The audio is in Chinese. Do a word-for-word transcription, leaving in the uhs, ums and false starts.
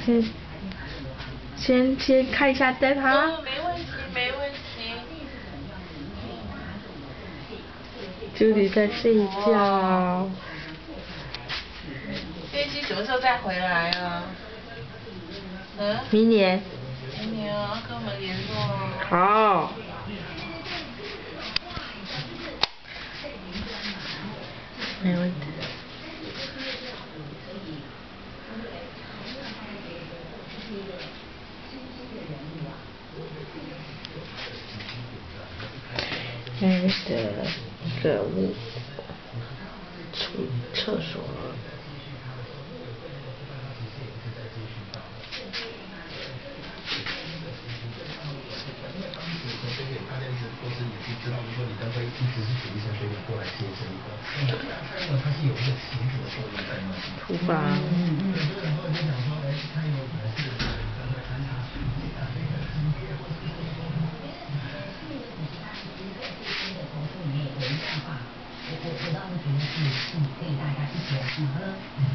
先先先看一下灯哈。 哦，没问题，没问题。 朱莉在睡觉。 飞机什么时候再回来啊？嗯？ 明年。 明年啊，跟我们联络啊。 好。没问题。哎的任务，出厕所。厨房。我我我当时觉得是是可以大家一起来喝。